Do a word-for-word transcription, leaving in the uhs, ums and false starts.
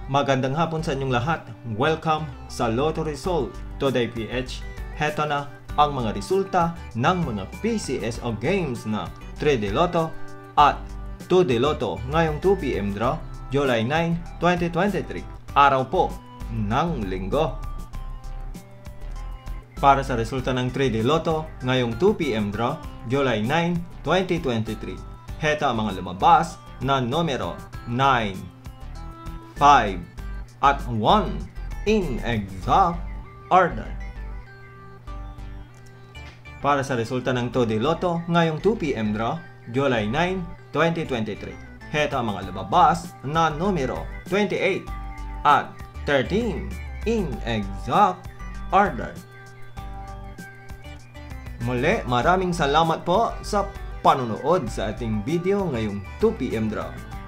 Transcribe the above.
Magandang hapon sa inyong lahat. Welcome sa Lotto Result Today P H. Heto na ang mga resulta ng mga P C S O games na three D Lotto at two D Lotto ngayong two P M draw, July nine, twenty twenty-three. Araw po ng linggo. Para sa resulta ng three D Lotto ngayong two P M draw, July nine, twenty twenty-three. Heto ang mga lumabas na numero nine, five, at one in exact order. Para sa resulta ng two D Lotto ngayong two P M draw, July nine, twenty twenty-three. Heto ang mga lumabas na numero twenty-eight at thirteen in exact order. Muli, maraming salamat po sa panonood sa ating video ngayong two P M draw.